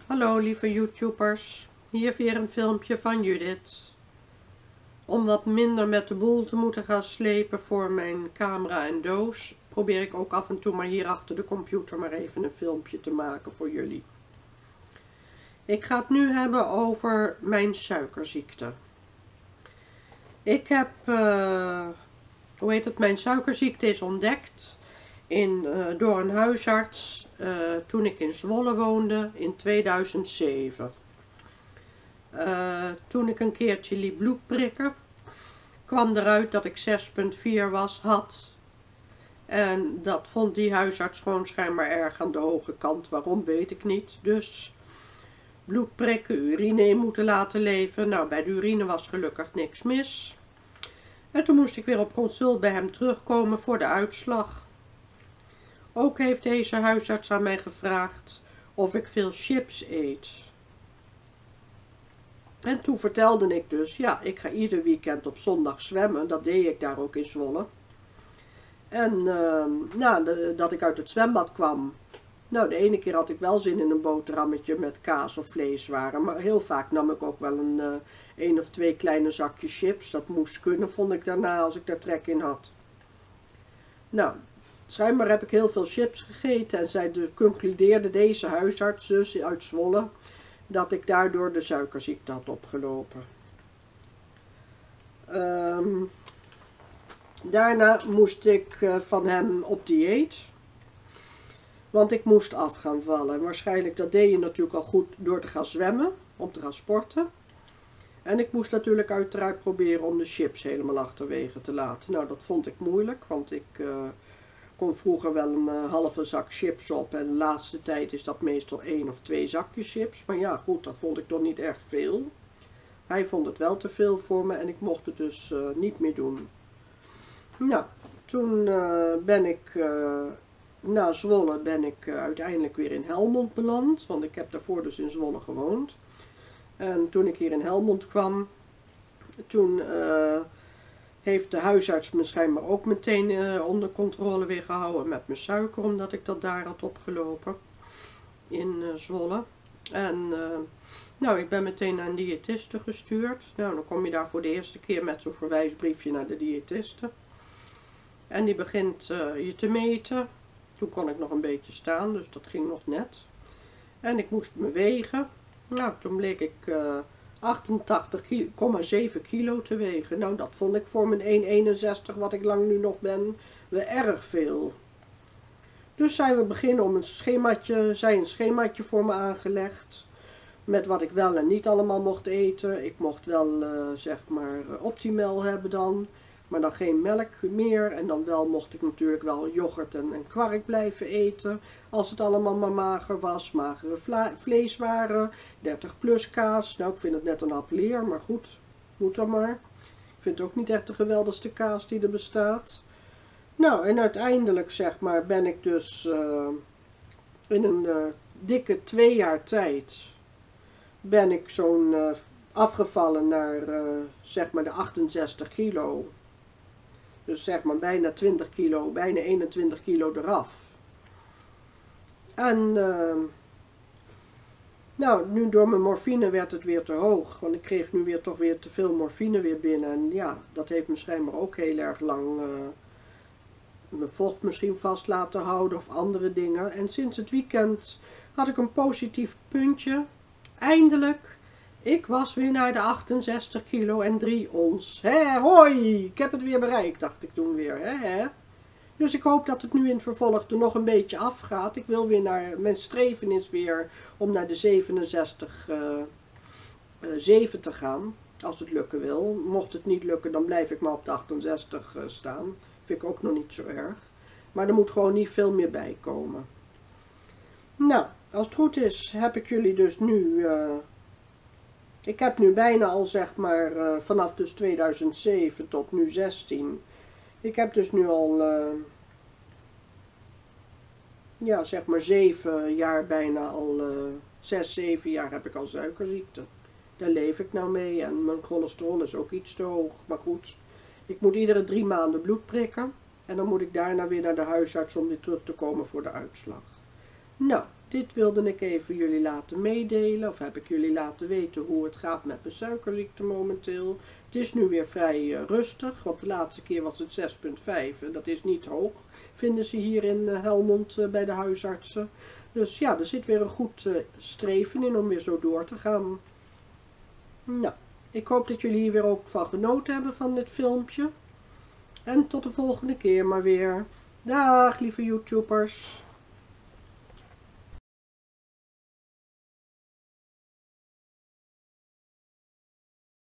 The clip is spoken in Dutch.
Hallo lieve YouTubers, hier weer een filmpje van Judith. Om wat minder met de boel te moeten gaan slepen voor mijn camera en doos, probeer ik ook af en toe maar hier achter de computer maar even een filmpje te maken voor jullie. Ik ga het nu hebben over mijn suikerziekte. Ik heb, mijn suikerziekte is ontdekt door een huisarts toen ik in Zwolle woonde in 2007. Toen ik een keertje liep bloed prikken, kwam eruit dat ik 6,4 had. En dat vond die huisarts gewoon schijnbaar erg aan de hoge kant. Waarom weet ik niet. Dus bloed prikken, urine in moeten laten leven. Nou, bij de urine was gelukkig niks mis. En toen moest ik weer op consult bij hem terugkomen voor de uitslag. Ook heeft deze huisarts aan mij gevraagd of ik veel chips eet. En toen vertelde ik dus, ja, ik ga ieder weekend op zondag zwemmen. Dat deed ik daar ook in Zwolle. En dat ik uit het zwembad kwam. Nou, de ene keer had ik wel zin in een boterhammetje met kaas of vleeswaren. Maar heel vaak nam ik ook wel een of twee kleine zakjes chips. Dat moest kunnen, vond ik daarna, als ik daar trek in had. Nou, schijnbaar heb ik heel veel chips gegeten. En zij concludeerde deze huisarts dus uit Zwolle dat ik daardoor de suikerziekte had opgelopen. Daarna moest ik van hem op dieet. Want ik moest af gaan vallen. Waarschijnlijk, dat deed je natuurlijk al goed door te gaan zwemmen, om te gaan sporten. En ik moest natuurlijk uiteraard proberen om de chips helemaal achterwege te laten. Nou, dat vond ik moeilijk, want ik kon vroeger wel een halve zak chips op. En de laatste tijd is dat meestal 1 of 2 zakjes chips. Maar ja, goed, dat vond ik toch niet erg veel. Hij vond het wel te veel voor me en ik mocht het dus niet meer doen. Nou, toen ben ik... na Zwolle ben ik uiteindelijk weer in Helmond beland, want ik heb daarvoor dus in Zwolle gewoond. En toen ik hier in Helmond kwam, toen heeft de huisarts me schijnbaar ook meteen onder controle weer gehouden met mijn suiker, omdat ik dat daar had opgelopen in Zwolle. En nou, ik ben meteen naar een diëtiste gestuurd. Nou, dan kom je daar voor de eerste keer met zo'n verwijsbriefje naar de diëtiste. En die begint je te meten. Toen kon ik nog een beetje staan, dus dat ging nog net. En ik moest me wegen. Nou, toen bleek ik 88,7 kilo te wegen. Nou, dat vond ik voor mijn 1,61, wat ik lang nu nog ben, wel erg veel. Dus zijn we beginnen om een schemaatje voor me aangelegd. Met wat ik wel en niet allemaal mocht eten. Ik mocht wel, zeg maar, Optimal hebben dan. Maar dan geen melk meer. En dan wel mocht ik natuurlijk wel yoghurt en kwark blijven eten. Als het allemaal maar mager was. Magere vleeswaren. 30 plus kaas. Nou, ik vind het net een hap leer. Maar goed, moet dan maar. Ik vind het ook niet echt de geweldigste kaas die er bestaat. Nou, en uiteindelijk zeg maar ben ik dus in een dikke 2 jaar tijd. Ben ik zo'n afgevallen naar zeg maar de 68 kilo. Dus zeg maar bijna 20 kilo, bijna 21 kilo eraf. En nou, nu door mijn morfine werd het weer te hoog. Want ik kreeg nu weer toch weer te veel morfine weer binnen. En ja, dat heeft me schijnbaar ook heel erg lang mijn vocht misschien vast laten houden of andere dingen. En sinds het weekend had ik een positief puntje. Eindelijk. Ik was weer naar de 68 kilo en 3 ons. Hé, hoi, ik heb het weer bereikt, dacht ik toen weer. Hè? Dus ik hoop dat het nu in het vervolg er nog een beetje afgaat. Ik wil weer mijn streven is weer om naar de 67,7 te gaan. Als het lukken wil. Mocht het niet lukken, dan blijf ik maar op de 68 staan. Vind ik ook nog niet zo erg. Maar er moet gewoon niet veel meer bij komen. Nou, als het goed is, heb ik jullie dus nu... ik heb nu bijna al zeg maar vanaf dus 2007 tot nu 16. Ik heb dus nu al ja zeg maar 7 jaar bijna al 6, 7 jaar heb ik al suikerziekte. Daar leef ik nou mee en mijn cholesterol is ook iets te hoog. Maar goed, ik moet iedere 3 maanden bloed prikken. En dan moet ik daarna weer naar de huisarts om weer terug te komen voor de uitslag. Nou, dit wilde ik even jullie laten meedelen. Of heb ik jullie laten weten hoe het gaat met mijn suikerziekte momenteel. Het is nu weer vrij rustig. Want de laatste keer was het 6,5. En dat is niet hoog. Vinden ze hier in Helmond bij de huisartsen. Dus ja, er zit weer een goed streven in om weer zo door te gaan. Nou, ik hoop dat jullie hier weer ook van genoten hebben van dit filmpje. En tot de volgende keer maar weer. Dag lieve YouTubers.